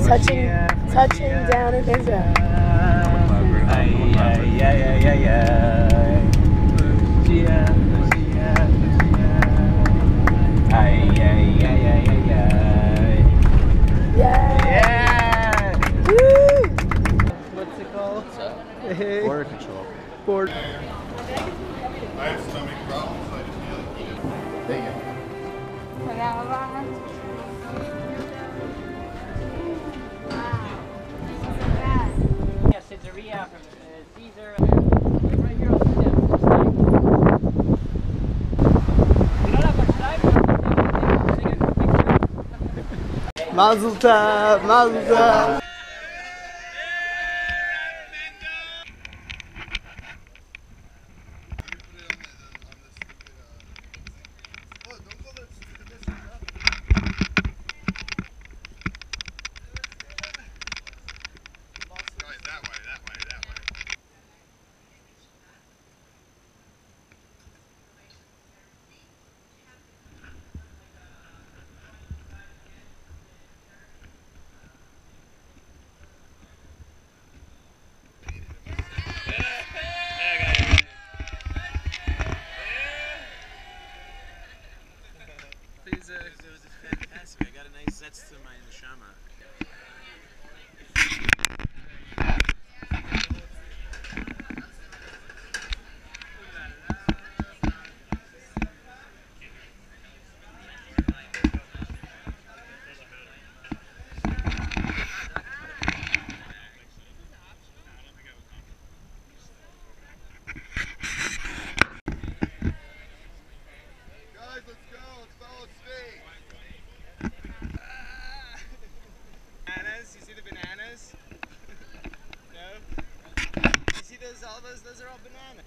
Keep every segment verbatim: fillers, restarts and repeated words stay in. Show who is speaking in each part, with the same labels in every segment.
Speaker 1: touching, touching down in his own.
Speaker 2: Ay, ay, ay, ay, ay, ay. Lucia, Lucia, Lucia. Ay, ay, ay, ay, ay, ay.
Speaker 1: Yeah!
Speaker 2: Yeah!
Speaker 1: Woo!
Speaker 2: What's it called?
Speaker 3: What's up?
Speaker 2: Hey.
Speaker 3: Border control.
Speaker 2: Border.
Speaker 4: I have stomach problems, so I just feel like eating. There you go.
Speaker 2: Yeah, Caesarea from uh, Caesar. Right here on the steps, just like. Mazel tov, mazel tov.
Speaker 5: Please, uh, it was fantastic. I got a nice zest to my neshama.
Speaker 4: Guys, let's go. Let's follow Steve.
Speaker 5: Bananas? You see the bananas? No? You see those? All those? Those are all bananas.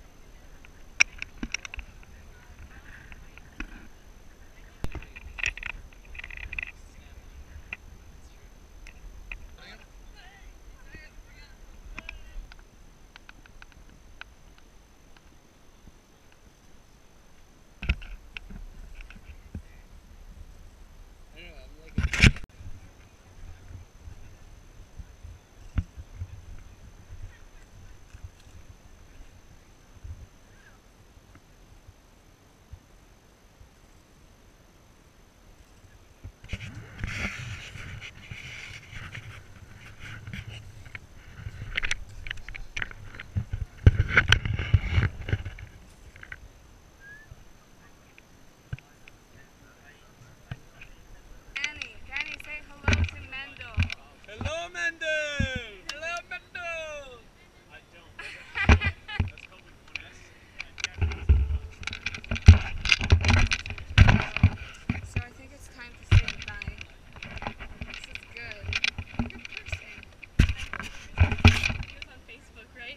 Speaker 5: Hello, Mendel! Hello, Mendel! I don't. That's called with one S.
Speaker 6: So I think it's time to say goodbye. This is good. Good person. He was on Facebook, right?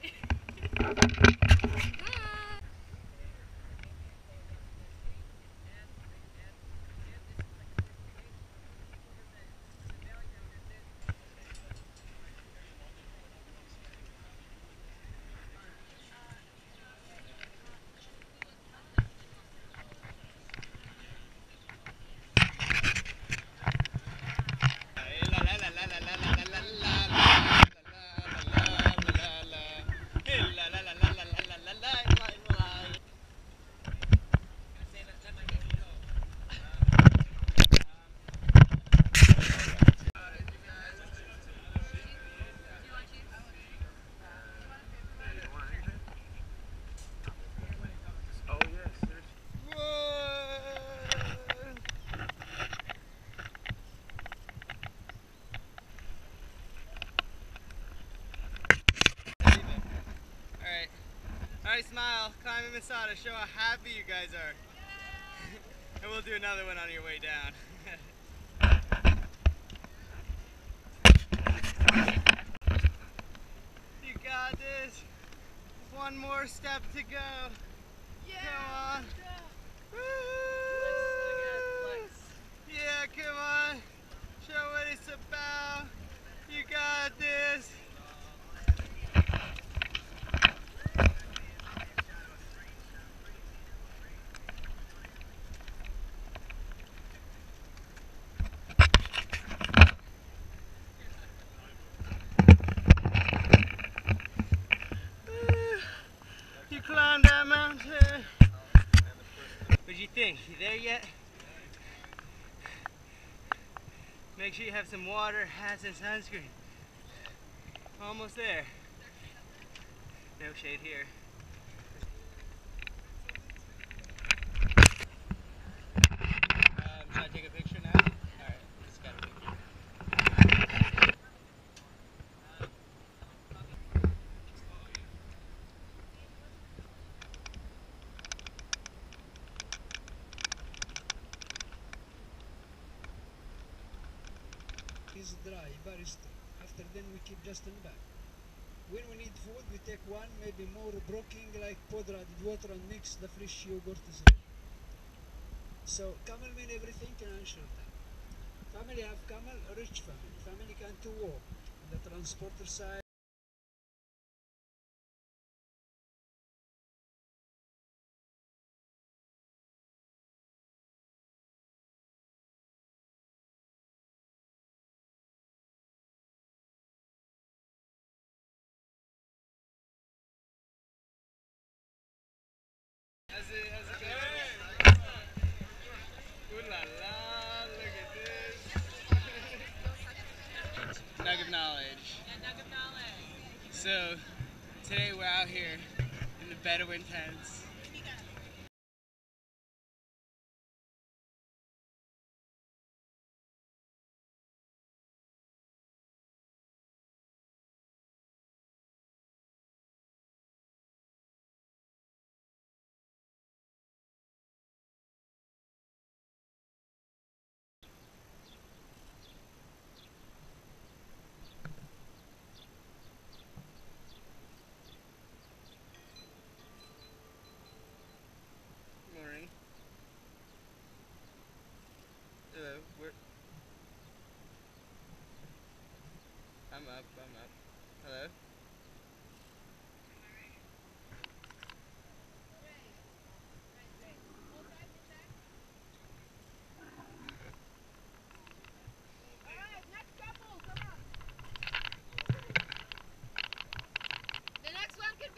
Speaker 5: Alright, smile, climb in Masada, show how happy you guys are. And we'll do another one on your way down. You got this. One more step to go. Yeah. Come on. Woo. Yeah, come on. Show what it's about. You got this. think. You there yet? Make sure you have some water, hats, and sunscreen. Almost there. No shade here. Um, should I take a picture now? Alright, let's get a picture.
Speaker 3: Is dry, barista. After then we keep just in the back. When we need food, we take one, maybe more broken like powder, added water and mix the fresh yogurt is ready. So camel mean everything in Amsterdam. Family have camel, a rich family. Family can to walk. The transporter side.
Speaker 5: How's it, how's it going? Ooh la la, look at this. Nug of knowledge. Yeah, nug of knowledge. So, today we're out here in the Bedouin tents. Morning. Hello, we're... I'm up, I'm up. Hello?
Speaker 6: The next one could be.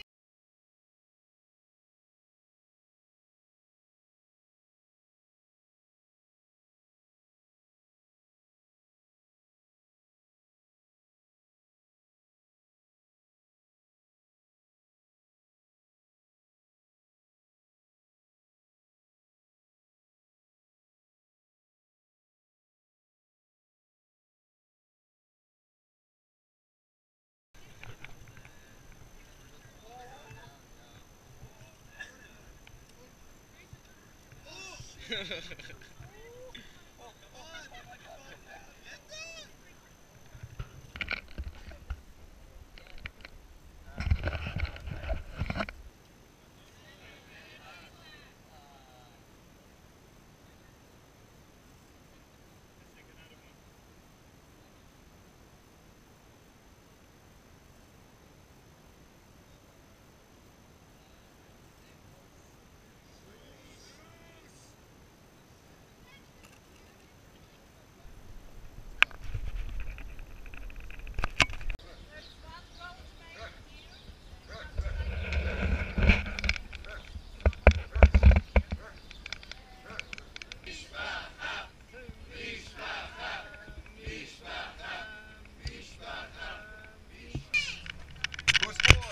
Speaker 4: Who's for?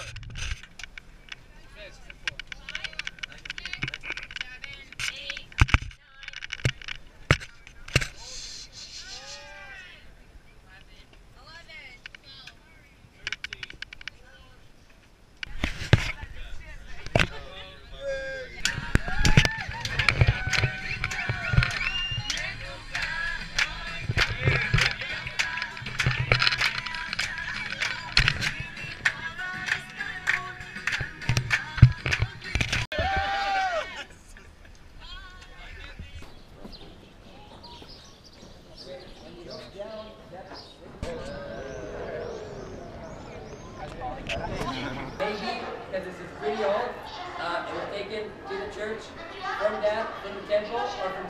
Speaker 2: Maybe, because this is pretty old, uh, it was taken to the church from that, from the temple, or from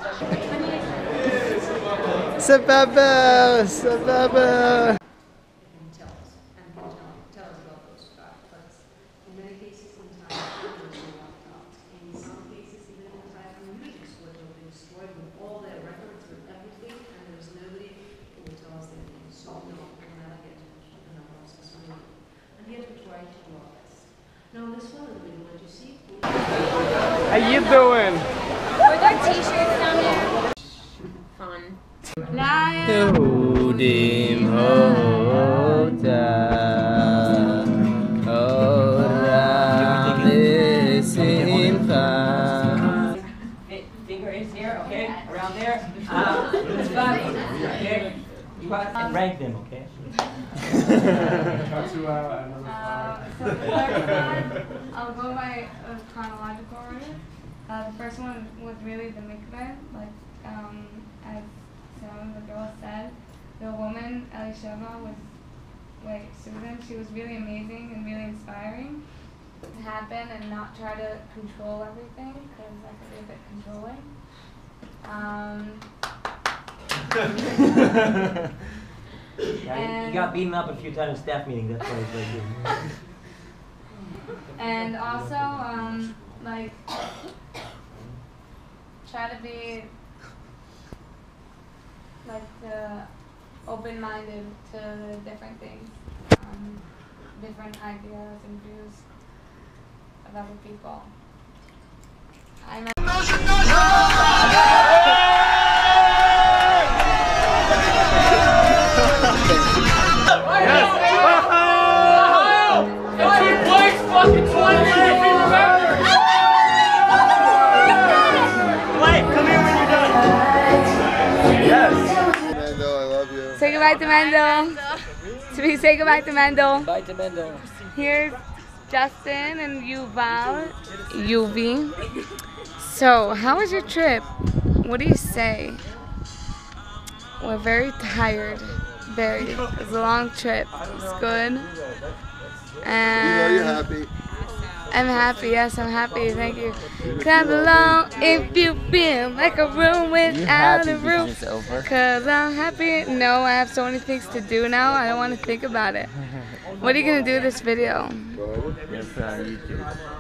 Speaker 2: some...
Speaker 3: Sababa! Sababa!
Speaker 7: Tell us, and can tell, tell us about those facts. In many cases, sometimes it was not taught. In some cases, even in the time of music, where No, this one is big one. You see?
Speaker 5: How you doing?
Speaker 6: With our t-shirts down there. Fun.
Speaker 5: Yehudim hota ora lesimcha.
Speaker 2: Finger is here, okay? Around there. Uh, this back. Okay.
Speaker 8: And rank them, okay?
Speaker 6: Uh, so the first one, I'll go by uh, chronological order. Uh, the first one was really the mikveh, like um, as some of the girls said. The woman, Elisheva, was, like Susan, she was really amazing and really inspiring to happen and not try to control everything, because that could be a bit controlling. Um,
Speaker 8: Yeah, you got beaten up a few times in staff meeting, that's why it's like here.
Speaker 6: And also, um, like, try to be, like, uh, open-minded to different things, um, different ideas and views of other people. I'm Say goodbye to Mendel. So we say goodbye to Mendel.
Speaker 2: Bye to Mendel.
Speaker 6: Here's Justin and Yuval. Yuvi. So, how was your trip? What do you say? We're very tired. Very. It was a long trip. It was good. And
Speaker 4: You know you're happy.
Speaker 6: I'm happy, yes, I'm happy, thank you. Clap along if you feel like a room without a roof. Cause I'm happy. No, I have so many things to do now, I don't want to think about it. What are you going to do with this video?
Speaker 4: Bro.
Speaker 5: Yes, uh, YouTube.